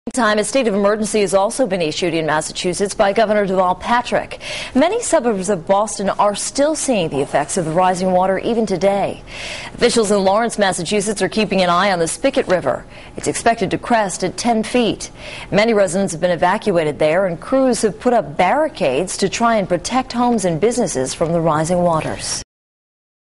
Meantime, a state of emergency has also been issued in Massachusetts by Gover Deval Patrick. Many suburbs of Boston are still seeing the effects of the rising water even today. Officials in Lawerence, Massachusetts are keeping an eye on the Spiket River. It's expected to crest at 10 feet. Many residents have been evacuated there, and crews have put up barricades to try and protect homes and businesses from the rising waters.